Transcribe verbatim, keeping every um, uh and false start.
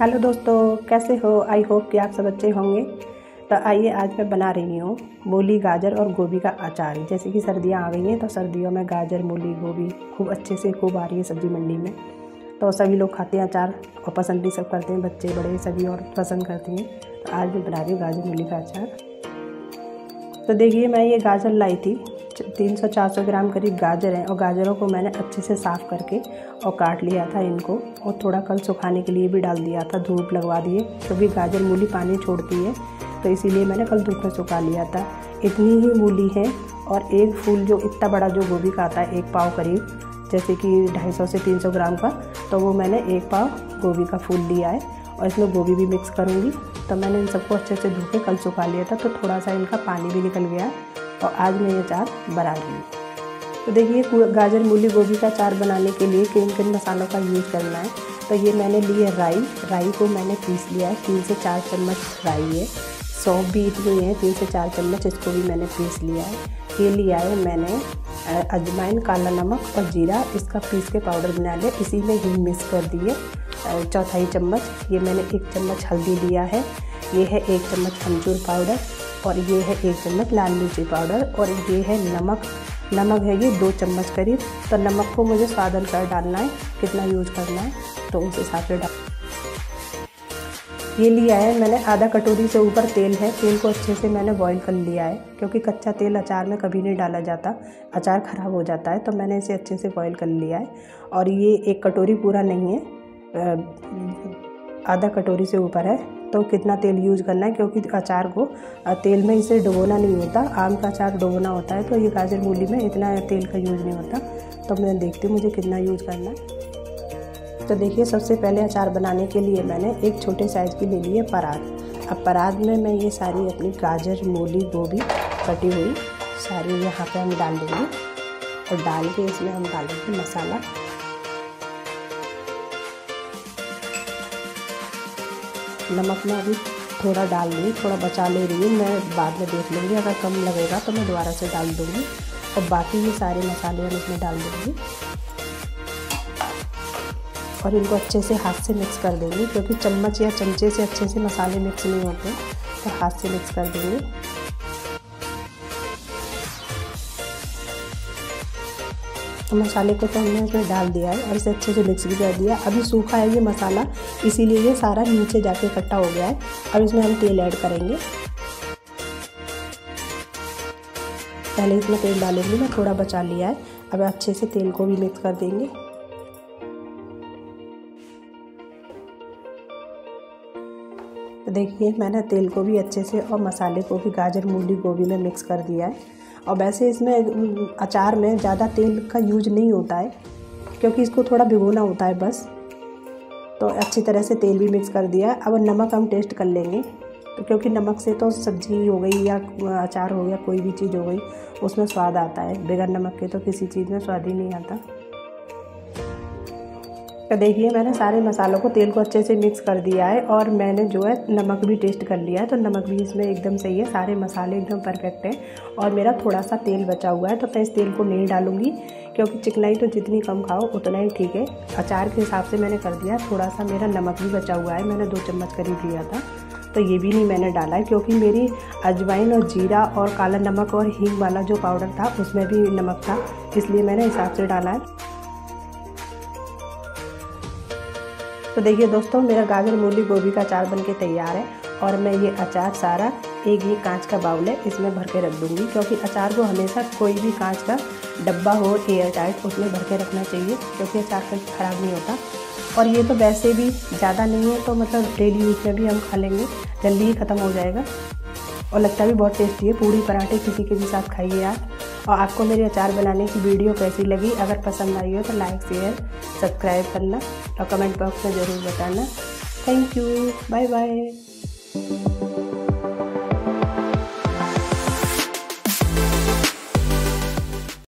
Hello दोस्तों, कैसे हो? आई होप कि आप सब अच्छे होंगे। तो आइए आज मैं बना रही हूँ मूली, गाजर और गोभी का अचार। जैसे कि सर्दियाँ आ गई हैं तो सर्दियों में गाजर, मूली, गोभी खूब अच्छे से खूब आ रही है सब्ज़ी मंडी में। तो सभी लोग खाते हैं अचार और पसंद भी सब करते हैं, बच्चे बड़े सभी और पसंद करते हैं। तो आज मैं बना रही हूँ गाजर मूली का अचार। तो देखिए, मैं ये गाजर लाई थी, तीन सौ चार सौ ग्राम करीब गाजर है और गाजरों को मैंने अच्छे से साफ़ करके और काट लिया था इनको, और थोड़ा कल सुखाने के लिए भी डाल दिया था, धूप लगवा दिए क्योंकि तो गाजर मूली पानी छोड़ती है, तो इसीलिए मैंने कल धूप में सुखा लिया था। इतनी ही मूली है और एक फूल जो इतना बड़ा जो गोभी का आता है, एक पाव करीब, जैसे कि ढाई सौ से तीन सौ ग्राम का, तो वो मैंने एक पाव गोभी का फूल लिया है और इसमें गोभी भी मिक्स करूँगी। तो मैंने इन सबको अच्छे से धो के कल सुखा लिया था, तो थोड़ा सा इनका पानी भी निकल गया और आज मैं ये अचार बना रही हूँ। तो देखिए, गाजर मूली गोभी का अचार बनाने के लिए किन किन मसालों का यूज़ करना है। तो ये मैंने ली है राई, राई को मैंने पीस लिया है, तीन से चार चम्मच राई है। सौंफ भी इतनी है, तीन से चार चम्मच, इसको भी मैंने पीस लिया है। ये लिया है मैंने अजवाइन, काला नमक और जीरा, इसका पीस के पाउडर बना लिया, इसी में ही मिक्स कर दिए चौथाई चम्मच। ये मैंने एक चम्मच हल्दी लिया है, ये है एक चम्मच अमचूर पाउडर, और ये है एक चम्मच लाल मिर्ची पाउडर, और ये है नमक। नमक है ये दो चम्मच करीब। तो नमक को मुझे स्वाद अनुसार डालना है, कितना यूज़ करना है तो उस हिसाब से डाल। ये लिया है मैंने आधा कटोरी से ऊपर तेल है। तेल को अच्छे से मैंने बॉईल कर लिया है, क्योंकि कच्चा तेल अचार में कभी नहीं डाला जाता, अचार ख़राब हो जाता है। तो मैंने इसे अच्छे से बॉईल कर लिया है। और ये एक कटोरी पूरा नहीं है, आधा कटोरी से ऊपर है। तो कितना तेल यूज़ करना है, क्योंकि अचार को तेल में इसे डुबोना नहीं होता, आम का अचार डुबोना होता है, तो ये गाजर मूली में इतना तेल का यूज़ नहीं होता। तो मैं देखती हूँ मुझे कितना यूज़ करना है। तो देखिए, सबसे पहले अचार बनाने के लिए मैंने एक छोटे साइज़ की ले ली है परात। अब परात में मैं ये सारी अपनी गाजर, मूली, गोभी कटी हुई सारी यहाँ पे हम डाल देंगे, और डाल के इसमें हम डालेंगे मसाला। नमक में अभी थोड़ा डाल रही हूँ, थोड़ा बचा ले रही हूँ, मैं बाद में देख लूँगी, अगर कम लगेगा तो मैं दोबारा से डाल दूँगी। और बाकी ये सारे मसाले हम इसमें डाल देंगे और इनको अच्छे से हाथ से मिक्स कर देंगे, क्योंकि चम्मच या चमचे से अच्छे से मसाले मिक्स नहीं होते, तो हाथ से मिक्स कर देंगे। तो मसाले को तो हमने इसमें डाल दिया है और इसे अच्छे से मिक्स भी कर दिया। अभी सूखा है ये मसाला, इसीलिए ये सारा नीचे जाके इकट्ठा हो गया है। अब इसमें हम तेल ऐड करेंगे। पहले इसमें तेल डालेंगे, मैं थोड़ा बचा लिया है। अब अच्छे से तेल को भी मिक्स कर देंगे। तो देखिए, मैंने तेल को भी अच्छे से और मसाले को भी गाजर, मूली, गोभी में मिक्स कर दिया है। और वैसे इसमें अचार में ज़्यादा तेल का यूज नहीं होता है, क्योंकि इसको थोड़ा भिगोना होता है बस। तो अच्छी तरह से तेल भी मिक्स कर दिया है। अब नमक हम टेस्ट कर लेंगे, तो क्योंकि नमक से तो सब्ज़ी हो गई या अचार हो गया, कोई भी चीज़ हो गई, उसमें स्वाद आता है। बगैर नमक के तो किसी चीज़ में स्वाद ही नहीं आता। तो देखिए, मैंने सारे मसालों को, तेल को अच्छे से मिक्स कर दिया है, और मैंने जो है नमक भी टेस्ट कर लिया है। तो नमक भी इसमें एकदम सही है, सारे मसाले एकदम परफेक्ट हैं। और मेरा थोड़ा सा तेल बचा हुआ है, तो मैं इस तेल को नहीं डालूँगी, क्योंकि चिकनाई तो जितनी कम खाओ उतना ही ठीक है। अचार के हिसाब से मैंने कर दिया। थोड़ा सा मेरा नमक भी बचा हुआ है, मैंने दो चम्मच करीब लिया था, तो ये भी नहीं मैंने डाला है, क्योंकि मेरी अजवाइन और जीरा और काला नमक और हींग वाला जो पाउडर था उसमें भी नमक था, इसलिए मैंने हिसाब से डाला है। तो देखिए दोस्तों, मेरा गाजर, मूली, गोभी का अचार बनके तैयार है। और मैं ये अचार सारा एक ये कांच का बाउल है, इसमें भर के रख दूँगी, क्योंकि अचार को हमेशा कोई भी कांच का डब्बा हो एयर टाइट, उसमें भर के रखना चाहिए, क्योंकि अचार कभी ख़राब नहीं होता। और ये तो वैसे भी ज़्यादा नहीं है, तो मतलब डेली यूज में भी हम खा लेंगे, जल्दी ही ख़त्म हो जाएगा। और लगता भी बहुत टेस्टी है, पूरी पराठे किसी के भी साथ खाइए आप। और आपको मेरे अचार बनाने की वीडियो कैसी लगी? अगर पसंद आई हो तो लाइक, शेयर, सब्सक्राइब करना और कमेंट बॉक्स में ज़रूर बताना। Thank you, bye bye.